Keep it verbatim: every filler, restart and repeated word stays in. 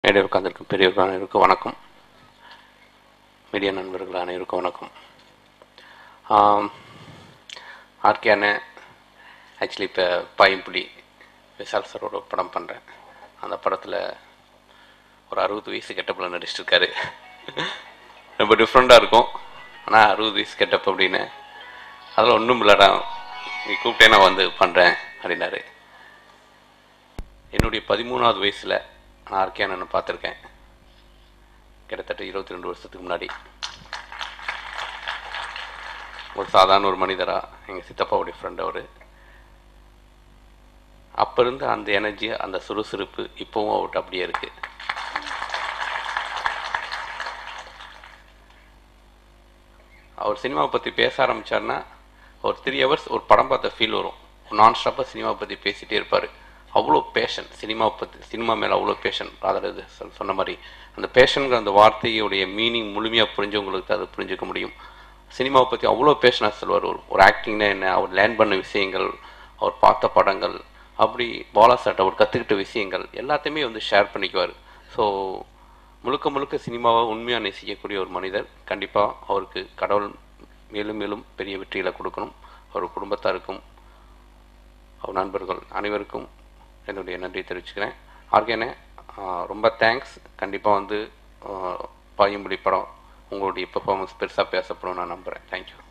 மேடை உட்கார்ந்திருக்கும் பெரியவர்கள் அனைவருக்கும் வணக்கம். மீடியா நண்பர்கள் அனைவருக்கும் வணக்கம். ஆர்கே அண்ணன் ஆக்சுவலி இப்போ பாயம்புலி விஷால் சாரோட படம் பண்ணுறேன். அந்த படத்தில் ஒரு அறுபது வயசு கெட்டப்பில் நடிச்சிட்ருக்காரு. ரொம்ப டிஃப்ரெண்ட்டாக இருக்கும். ஆனால் அறுபது வயசு கெட்டப் அப்படின்னு அதில் ஒன்றும் இல்லைடா, நீ கூப்பிட்டே நான் வந்து பண்ணுறேன் அப்படின்னாரு. என்னுடைய பதிமூணாவது வயசில் நான் ஆர்கே அண்ணனை பார்த்துருக்கேன். கிட்டத்தட்ட இருபத்தி ரெண்டு வருஷத்துக்கு முன்னாடி ஒரு சாதாரண ஒரு மனிதராக எங்கள் சித்தப்பாவுடைய ஃப்ரெண்ட் அவர். அப்போ இருந்து அந்த எனர்ஜி, அந்த சுறுசுறுப்பு இப்போவும் அவர்கிட்ட அப்படியே இருக்குது. அவர் சினிமாவை பற்றி பேச ஆரம்பித்தார்னா ஒரு த்ரீ ஹவர்ஸ் ஒரு படம் பார்த்த ஃபீல் வரும். நான் ஸ்டாப்பாக சினிமாவை பற்றி பேசிகிட்டே இருப்பார். அவ்வளோ பேஷன் சினிமாவை பற்றி, சினிமா மேலே அவ்வளோ பேஷன். அதாவது சொன்ன மாதிரி அந்த பேஷனுங்கிற அந்த வார்த்தையுடைய மீனிங் முழுமையாக புரிஞ்சவங்களுக்கு தான் அது புரிஞ்சிக்க முடியும். சினிமாவை பற்றி அவ்வளோ பேஷனாக சொல்வார். ஒரு ஒரு ஆக்டிங்னா என்ன, அவர் லேர்ன் பண்ண விஷயங்கள், அவர் பார்த்த படங்கள், அப்படி பாலா சார்ட்ட அவர் கற்றுக்கிட்ட விஷயங்கள் எல்லாத்தையுமே வந்து ஷேர் பண்ணிக்குவார். ஸோ முழுக்க முழுக்க சினிமாவை உண்மையாக நேசிக்கக்கூடிய ஒரு மனிதர். கண்டிப்பாக அவருக்கு கடவுள் மேலும் மேலும் பெரிய வெற்றிகளை கொடுக்கணும். அவர் குடும்பத்தாருக்கும் அவர் நண்பர்கள் அனைவருக்கும் என்னுடைய நன்றி தெரிவிச்சுக்கிறேன். ஆர்கேனே ரொம்ப தேங்க்ஸ். கண்டிப்பாக வந்து பாயம்புலி படம் உங்களுடைய பெர்ஃபார்மன்ஸ் பெருசாக பேசப்படும் நான் நம்புகிறேன். தேங்க்யூ.